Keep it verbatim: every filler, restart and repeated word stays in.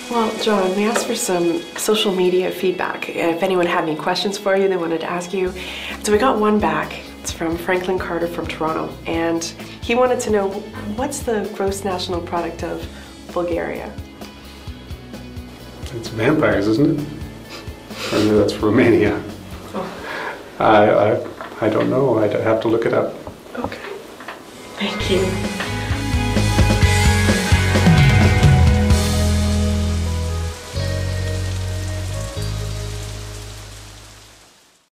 Well, John, we asked for some social media feedback. If anyone had any questions for you, they wanted to ask you. So we got one back. It's from Franklin Carter from Toronto, and he wanted to know, what's the gross national product of Bulgaria? It's vampires, isn't it? Or maybe that's Romania. Oh. I, I, I don't know. I'd have to look it up. Okay. Thank you.